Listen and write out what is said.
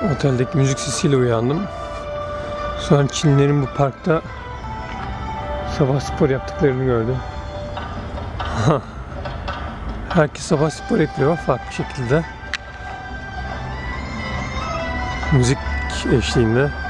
Oteldeki müzik sesiyle uyandım. Sonra Çinlilerin bu parkta sabah spor yaptıklarını gördüm. Herkes sabah spor yapıyor farklı şekilde. Müzik eşliğinde.